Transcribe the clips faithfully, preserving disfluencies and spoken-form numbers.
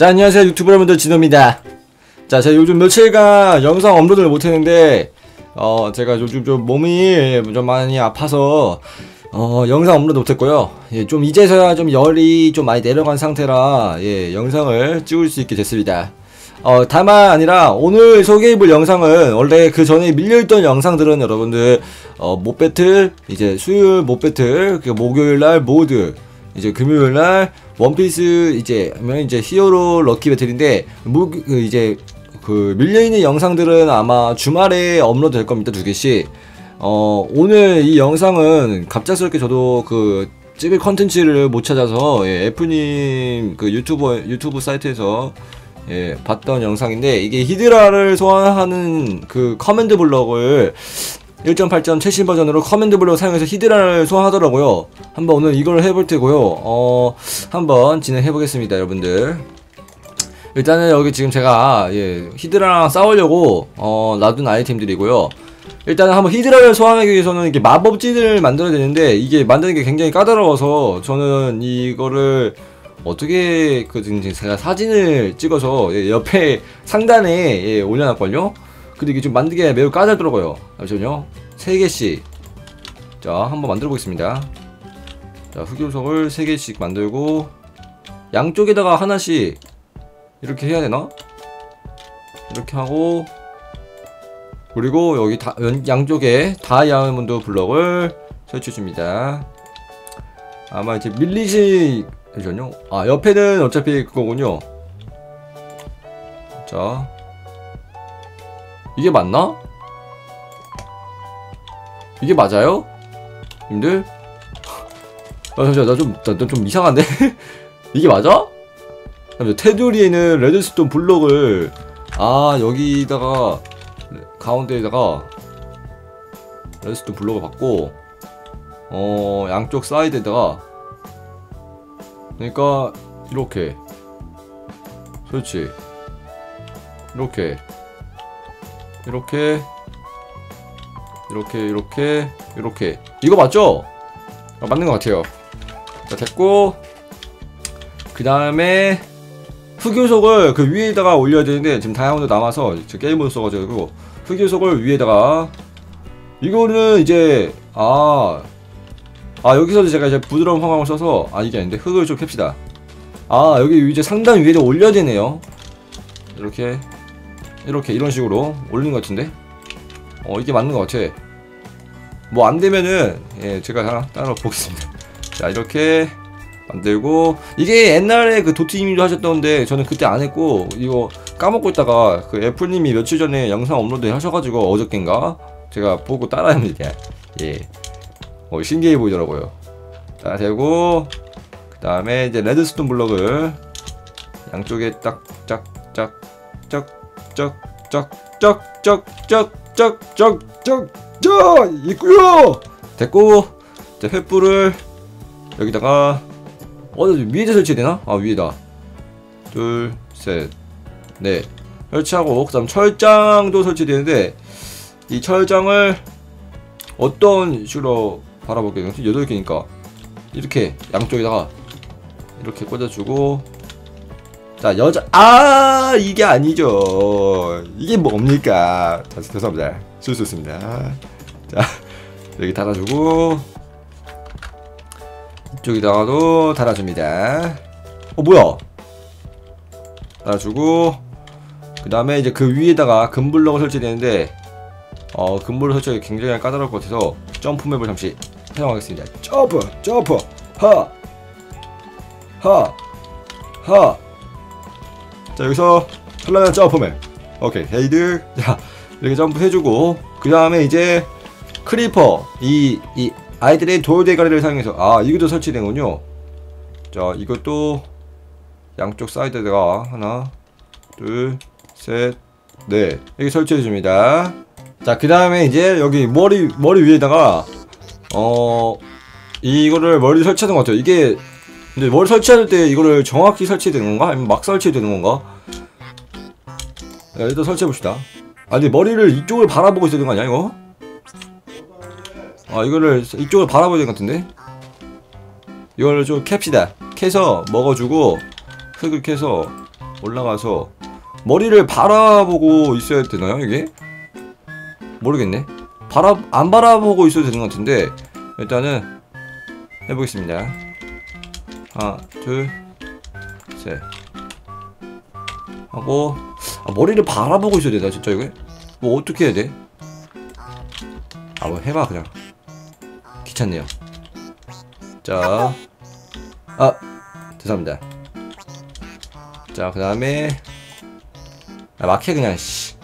자, 안녕하세요 유튜브 여러분들, 진호입니다. 자, 제가 요즘 며칠간 영상 업로드를 못했는데 어 제가 요즘 좀 몸이 좀 많이 아파서 어 영상 업로드 못했고요. 예, 좀 이제서야 좀 열이 좀 많이 내려간 상태라 예 영상을 찍을 수 있게 됐습니다. 어 다만 아니라 오늘 소개해볼 영상은 원래 그 전에 밀려있던 영상들은 여러분들 어 못배틀, 이제 수요일 못배틀, 그 목요일날 모드, 이제 금요일날 원피스, 이제 이제 히어로 럭키 배틀인데 뭐 그 이제 그 밀려있는 영상들은 아마 주말에 업로드 될 겁니다. 두 개씩. 어 오늘 이 영상은 갑작스럽게 저도 그 찍을 컨텐츠를 못 찾아서 예, F님 그 유튜버 유튜브 사이트에서 예 봤던 영상인데, 이게 히드라를 소환하는 그 커맨드 블럭을 일 점 팔 점 최신 버전으로 커맨드 블럭을 사용해서 히드라를 소환하더라고요. 한번 오늘 이걸 해볼 테고요. 어 한번 진행해 보겠습니다, 여러분들. 일단은 여기 지금 제가 예 히드라랑 싸우려고 어 놔둔 아이템들이고요. 일단은 한번 히드라를 소환하기 위해서는 이게 마법진을 만들어야 되는데, 이게 만드는 게 굉장히 까다로워서 저는 이거를 어떻게 그 제가 사진을 찍어서 예, 옆에 상단에 예, 올려놨걸요. 근데 이게 좀 만들기가 매우 까다롭더라고요. 잠시만요. 세 개씩. 자, 한번 만들어 보겠습니다. 자, 흑요석을 세 개씩 만들고 양쪽에다가 하나씩 이렇게 해야 되나? 이렇게 하고, 그리고 여기 다, 양쪽에 다이아몬드 블럭을 설치해 줍니다. 아마 이제 밀리시, 잠시만요. 아, 옆에는 어차피 그거군요. 자, 이게 맞나? 이게 맞아요? 님들? 아, 잠시만, 나 좀, 나, 나 좀 이상한데? 이게 맞아? 잠시만, 테두리에는 레드스톤 블럭을, 아, 여기다가, 가운데에다가, 레드스톤 블럭을 받고, 어, 양쪽 사이드에다가, 그러니까, 이렇게. 그렇지. 이렇게. 이렇게 이렇게 이렇게 이렇게 이거 맞죠? 아, 맞는 것 같아요. 자, 됐고, 그 다음에 흑요석을 그 위에다가 올려야 되는데 지금 다이아몬드 남아서 게임을 써가지고 흑요석을 위에다가, 이거는 이제 아, 아 여기서도 제가 이제 부드러운 화강을 써서, 아 이게 아닌데 흙을 좀 캡시다. 아 여기 이제 상단 위에다 올려야 되네요. 이렇게 이렇게 이런 식으로 올리는 것 같은데, 어 이게 맞는 것 같아. 뭐 안되면은 예 제가 하나 따라 보겠습니다. 자, 이렇게 만들고, 이게 옛날에 그 도티님도 하셨던데 저는 그때 안했고 이거 까먹고 있다가 그 애플님이 며칠 전에 영상 업로드 하셔가지고 어저껜가 제가 보고 따라합니다. 예, 어 신기해 보이더라고요. 자, 되고, 그 다음에 이제 레드스톤 블럭을 양쪽에 딱짝짝짝 쩍쩍쩍쩍쩍쩍쩍쩍쩍 있구요. 됐고, 이제 횃불을 여기다가 어디 위에다 설치되나? 아 위에다 둘 셋 넷 설치하고, 그 다음 철장도 설치되는데 이 철장을 어떤 식으로 바라볼게요. 여덟 개니까 이렇게 양쪽에다가 이렇게 꽂아주고, 자, 여자, 아, 이게 아니죠. 이게 뭡니까? 자, 죄송합니다. 실수했습니다. 자, 여기 달아주고, 이쪽에다가도 달아줍니다. 어, 뭐야? 달아주고, 그 다음에 이제 그 위에다가 금블럭을 설치되는데, 어, 금블럭 설치가 굉장히 까다로울 것 같아서 점프맵을 잠시 사용하겠습니다. 점프! 점프! 하! 하! 하! 자, 여기서 현란한 점프맨. 오케이, 헤이드. 자, 이렇게 점프해주고, 그 다음에 이제 크리퍼, 이, 이 아이들의 돌대가리를 사용해서, 아 이것도 설치되는군요. 자, 이것도 양쪽 사이드에다가 하나 둘 셋 넷 이렇게 설치해줍니다. 자, 그 다음에 이제 여기 머리 머리 위에다가 어 이거를 머리 설치하는 것 같아요. 이게 근데 머리 설치할 때 이거를 정확히 설치해야 되는 건가? 아니면 막 설치해야 되는 건가? 야, 일단 설치해봅시다. 아, 근데 머리를 이쪽을 바라보고 있어야 되는 거 아니야, 이거? 아, 이거를 이쪽을 바라보야 되는 것 같은데? 이거를 좀 캡시다. 캐서 먹어주고, 흙을 캐서 올라가서 머리를 바라보고 있어야 되나요 이게? 모르겠네. 바라 안 바라보고 있어도 되는 것 같은데 일단은 해보겠습니다. 하나 둘 셋 하고 아, 머리를 바라보고 있어야 되나 진짜 이거? 뭐 어떻게 해야 돼? 아 뭐 해봐 그냥. 귀찮네요. 자, 아 죄송합니다. 자 그 다음에 아, 막해 그냥 씨.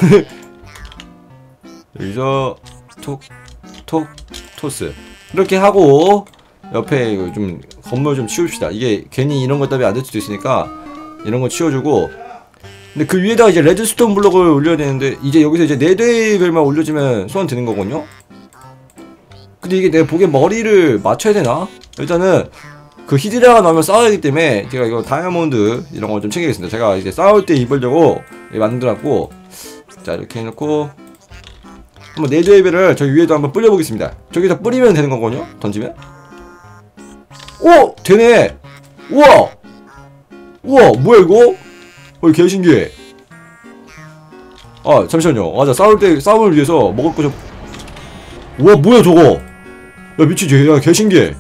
여기서 톡 톡 토스 이렇게 하고 옆에 이거 좀 건물 좀 치웁시다. 이게 괜히 이런 것 때문에 안 될 수도 있으니까 이런 거 치워주고. 근데 그 위에다가 이제 레드스톤 블록을 올려야 되는데 이제 여기서 이제 네드웨이별만 올려주면 소환 되는 거군요. 근데 이게 내가 보기엔 머리를 맞춰야 되나? 일단은 그 히드라가 나오면 싸워야 하기 때문에 제가 이거 다이아몬드 이런 거 좀 챙기겠습니다. 제가 이제 싸울 때 입으려고 만들어놨고. 자 이렇게 해놓고 한번 네드웨이벨을 저기 위에도 한번 뿌려보겠습니다. 저기다 뿌리면 되는 거거든요? 던지면? 오! 되네! 우와! 우와! 뭐야 이거? 어 개신기해. 아 잠시만요. 맞아 싸울 때 싸움을 위해서 먹을 거 좀. 우와 뭐야 저거? 야 미치지? 야 개신기해.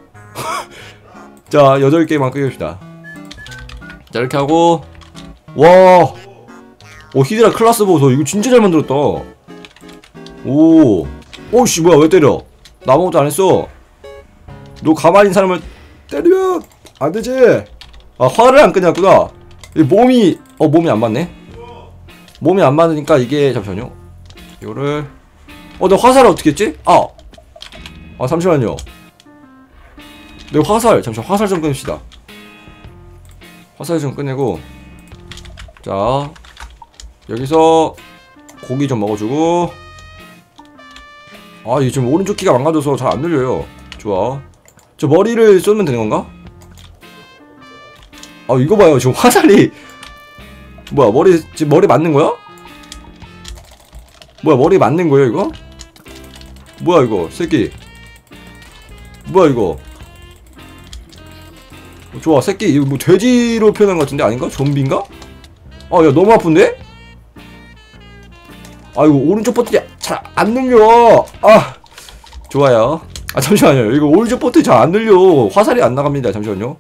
자 여덟 개만 끄깁시다. 자 이렇게 하고. 와! 오 히드라 클라스 보소. 이거 진짜 잘 만들었다. 오, 오씨 뭐야 왜 때려? 나 아무것도 안 했어. 너 가만히 있는 사람을 때리면 안 되지. 아 화를 안 끄냐구나. 이 몸이 어 몸이 안 맞네. 몸이 안 맞으니까 이게 잠시만요. 이거를 어 나 화살을 어떻게 했지? 아, 아 잠시만요. 내 화살 잠시만 화살 좀 끊읍시다. 화살 좀 꺼내고. 자 여기서 고기 좀 먹어주고. 아 이게 지금 오른쪽 키가 망가져서 잘 안 눌려요. 좋아. 저 머리를 쏘면 되는 건가? 아 이거 봐요 지금 화살이 뭐야 머리 지금 머리 맞는 거야? 뭐야 머리 맞는 거예요 이거? 뭐야 이거 새끼. 뭐야 이거. 좋아 새끼. 이거 뭐 돼지로 표현한 것 같은데 아닌가? 좀비인가? 아 야 너무 아픈데? 아 이거 오른쪽 버튼이 잘 안 눌려. 아 좋아요. 아 잠시만요. 이거 오른쪽 버튼이 잘 안 눌려. 화살이 안 나갑니다. 잠시만요.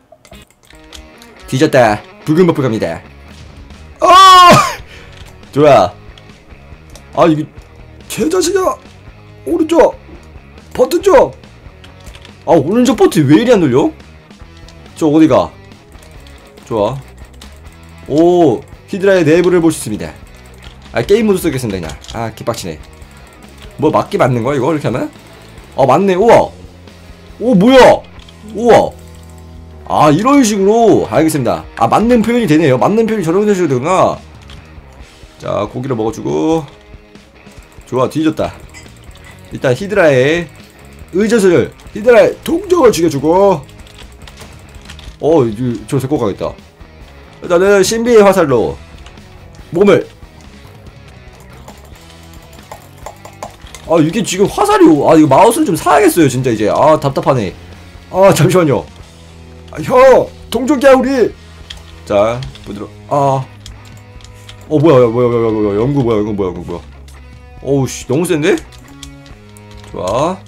뒤졌다. 붉은 버프 갑니다. 아 좋아. 아 이게 개자식아. 오른쪽 버튼 좀. 아 오른쪽 버튼 왜 이리 안 눌려? 저 어디가? 좋아. 오 히드라의 내부를 볼 수 있습니다. 아 게임 모드 쓰겠습니다 그냥. 아 개빡치네. 뭐 맞기 맞는 거야 이거 이렇게 하면? 아 맞네. 우와. 오 뭐야. 우와. 아 이런 식으로. 알겠습니다. 아 맞는 표현이 되네요. 맞는 표현이 저런 식으로 되구나. 자 고기를 먹어주고. 좋아 뒤졌다. 일단 히드라의 의젓을 히드라의 동정을 죽여주고. 어 이거 저 데리고 가겠다. 일단은 신비의 화살로 몸을. 아 이게 지금 화살이. 아 이거 마우스를 좀 사야겠어요 진짜 이제. 아 답답하네. 아 잠시만요. 아, 형 동족이야 우리. 자 부드러. 아. 어 뭐야 뭐야 뭐야 뭐야 연구 뭐야 연구 뭐야 연구 뭐야. 어우씨 너무 센데? 좋아.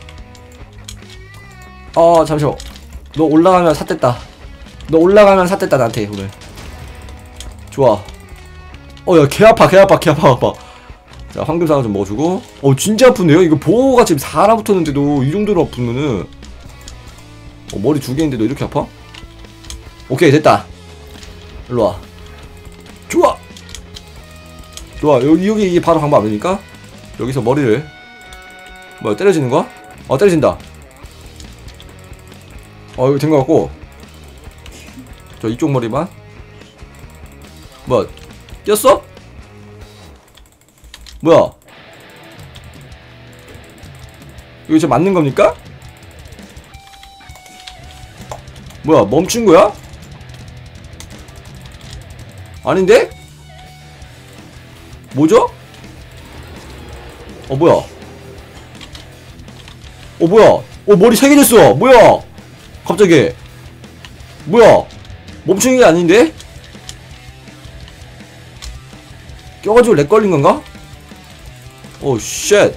아 잠시만. 너 올라가면 삿됐다. 너 올라가면 삿됐다 나한테 오늘. 좋아. 어 야 개 아파 개 아파 개 아파 아파. 자 황금사과 좀 먹어주고. 어 진짜 아픈데요? 이거 보호가 지금 사라 붙었는데도 이 정도로 아프면은. 어 머리 두 개인데도 이렇게 아파? 오케이 됐다. 일로와. 좋아. 좋아 여기 여기 이게 바로 방법 아닙니까? 여기서 머리를. 뭐야 때려지는 거야? 어 때려진다. 어 이거 된 거 같고. 저 이쪽 머리만. 뭐야 꼈어? 뭐야 이거 진짜 맞는 겁니까? 뭐야 멈춘 거야? 아닌데? 뭐죠? 어 뭐야 어 뭐야 어 머리 세 개 됐어. 뭐야 갑자기. 뭐야 멈추는 게 아닌데? 껴가지고 렉 걸린 건가? 오 쉣.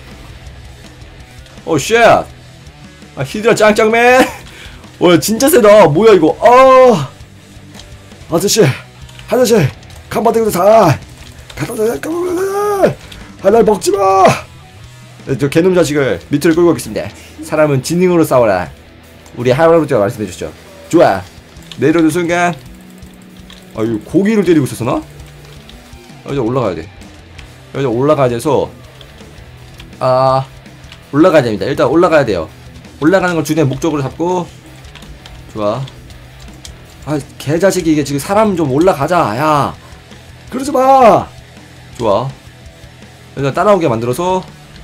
오 쉣. 아 히드라 짱짱맨. 와 진짜 세다. 뭐야 이거. 아 아저씨 아저씨 간판 들고 다 갖다 대 간판 하나 먹지마. 저 개놈 자식을 밑으로 끌고 오겠습니다. 사람은 지능으로 싸워라. 우리 할아버지가 말씀해주셨죠. 좋아. 내려오는 순간 아 이거 고기를 때리고 있었어 나? 여기다 올라가야돼. 여기다 올라가야 돼서 아 올라가야 됩니다. 일단 올라가야 돼요. 올라가는 걸 주된 목적으로 잡고. 좋아. 아 개자식이 이게 지금 사람 좀 올라가자. 야 그러지마. 좋아. 일단 따라오게 만들어서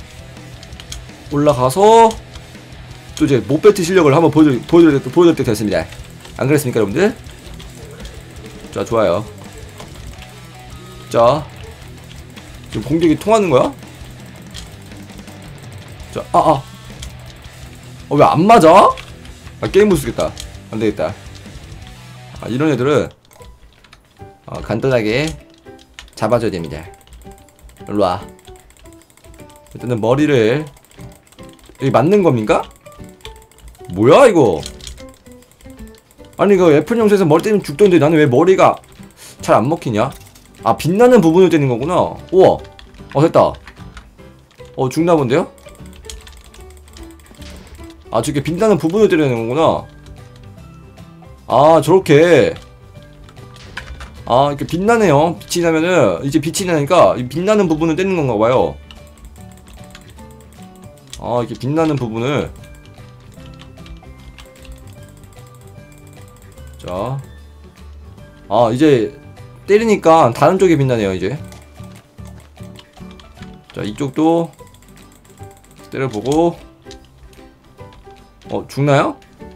올라가서 또 이제 못배트 실력을 한번 보여드릴, 보여드릴, 보여드릴 때 됐습니다. 안 그랬습니까 여러분들? 자 좋아요. 자 지금 공격이 통하는 거야? 자 아아 어 왜 안 맞아? 아 게임 못 쓰겠다. 안 되겠다. 아 이런 애들은 어, 간단하게 잡아줘야 됩니다. 일로와. 일단은 머리를 여기 맞는 겁니까? 뭐야 이거? 아니 이거 애플 영상에서 머리 때리면 죽던데 나는 왜 머리가 잘 안 먹히냐? 아 빛나는 부분을 때리는 거구나. 우와. 어 됐다. 어 죽나 본데요? 아 저렇게 빛나는 부분을 때리는 거구나. 아 저렇게. 아 이렇게 빛나네요. 빛이 나면은 이제 빛이 나니까 이 빛나는 부분을 때리는 건가 봐요. 아 이렇게 빛나는 부분을. 자 아 이제 때리니까 다른 쪽에 빛나네요 이제. 자 이쪽도 때려보고. 어 죽나요?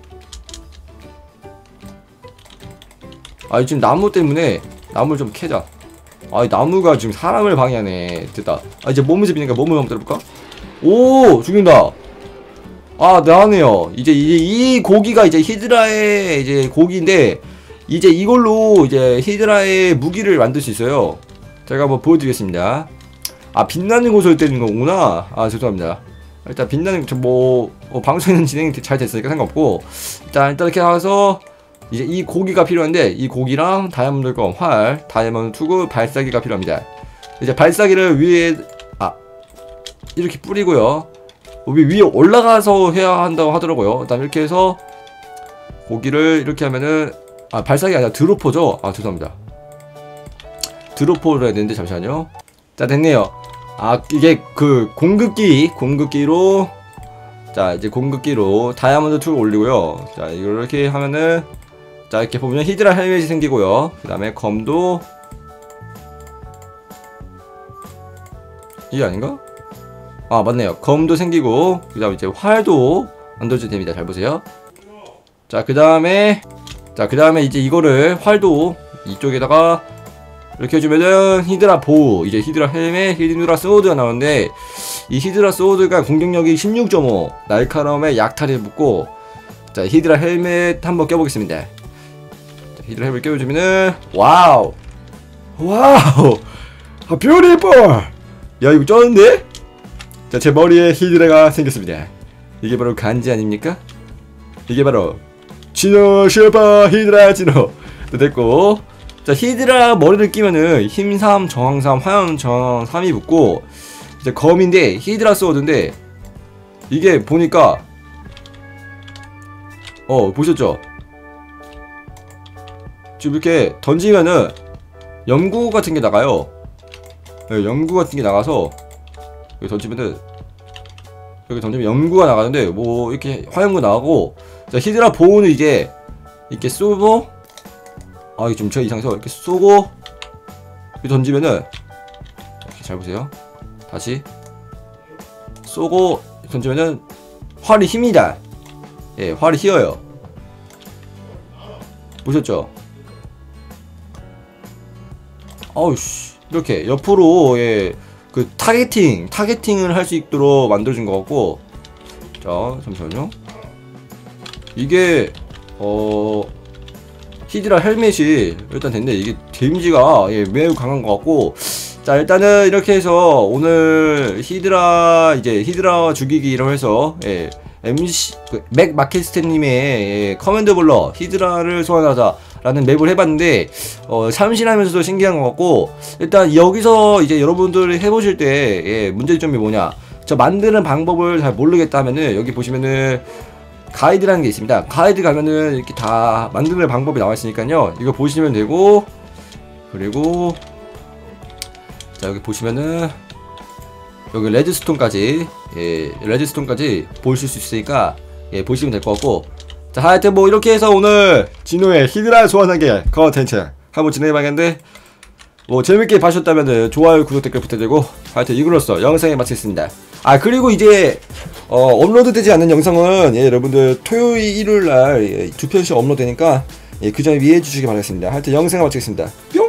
아 지금 나무 때문에 나무를 좀 캐자. 아 나무가 지금 사람을 방해하네. 됐다. 아 이제 몸을 잡히니까 몸을 한번 때려볼까? 오 죽는다. 아 나네요. 이제 이제 이 고기가 이제 히드라의 이제 고기인데 이제 이걸로 이제 히드라의 무기를 만들 수 있어요. 제가 한번 보여드리겠습니다. 아 빛나는 곳을 때리는 거구나. 아 죄송합니다. 일단 빛나는 뭐 어, 방송에는 진행이 잘 됐으니까 상관없고 일단 일단 이렇게 해서 이제 이 고기가 필요한데 이 고기랑 다이아몬드 검, 활, 다이아몬드 투구, 발사기가 필요합니다. 이제 발사기를 위에 아 이렇게 뿌리고요. 위에 올라가서 해야 한다고 하더라고요. 일단 이렇게 해서 고기를 이렇게 하면은 아 발사기가 아니라 드로퍼죠. 아 죄송합니다. 드로퍼를 해야 되는데 잠시만요. 자 됐네요. 아 이게 그 공급기 공급기로 자 이제 공급기로 다이아몬드 툴 올리고요. 자 이걸 이렇게 하면은 자 이렇게 보면 히드라 헬멧이 생기고요. 그 다음에 검도 이게 아닌가? 아 맞네요. 검도 생기고 그 다음에 이제 활도 만들어줘야 됩니다. 잘 보세요. 자 그 다음에 자 그 다음에 이제 이거를 활도 이쪽에다가 이렇게 해주면은 히드라 보우 이제 히드라 헬멧 히드라 소드가 나오는데 이 히드라 소드가 공격력이 십육 점 오 날카로움에 약탈이 붙고 자 히드라 헬멧 한번 껴보겠습니다. 자, 히드라 헬멧 껴주면은 와우 와우 아 뷰티풀 야 이거 쩌는데? 자 제 머리에 히드라가 생겼습니다. 이게 바로 간지 아닙니까? 이게 바로 진호 슈퍼 히드라 진호 됐고 자 히드라 머리를 끼면은 힘 삼, 저항 삼, 화염 저항 삼이 붙고 이제 검인데 히드라 소드인데 이게 보니까 어 보셨죠? 지금 이렇게 던지면은 연구 같은 게 나가요. 네, 연구 같은 게 나가서 여기 던지면은 여기 던지면 연구가 나가는데 뭐 이렇게 화염구 나가고 자 히드라 보호는 이제 이렇게 쏘고 아 이게 좀 저 이상해서 이렇게 쏘고 이렇게 던지면은 이렇게 잘 보세요. 다시 쏘고 던지면은 활이 힙니다. 예 활이 휘어요. 보셨죠? 아우씨 이렇게 옆으로 예 그 타겟팅 타겟팅을 할 수 있도록 만들어준 것 같고 자 잠시만요. 이게 어 히드라 헬멧이 일단 됐네. 이게 데미지가 예, 매우 강한 것 같고 자, 일단은 이렇게 해서 오늘 히드라 이제 히드라 죽이기라고 해서 예, 엠씨 그, 맥 마켓스테님의 예, 커맨드 블러 히드라를 소환하자라는 맵을 해봤는데 어, 참신하면서도 신기한 것 같고, 일단 여기서 이제 여러분들이 해보실 때 예, 문제점이 뭐냐, 저 만드는 방법을 잘 모르겠다 하면은 여기 보시면은 가이드라는 게 있습니다. 가이드 가면은 이렇게 다 만드는 방법이 나와 있으니까요, 이거 보시면 되고, 그리고 자 여기 보시면은 여기 레드스톤까지 예 레드스톤까지 보실 수 있으니까 예 보시면 될 것 같고, 자 하여튼 뭐 이렇게 해서 오늘 진우의 히드라 소환하기 컨텐츠 한번 진행해봐야겠는데, 뭐 재밌게 봐주셨다면은 좋아요 구독 댓글 부탁드리고, 하여튼 이걸로써 영상에 마치겠습니다. 아 그리고 이제 어 업로드 되지 않는 영상은 예 여러분들 토요일 일요일날 예, 두 편씩 업로드 되니까 예 그 점에 이해해 주시기 바라겠습니다. 하여튼 영상을 마치겠습니다. 뿅.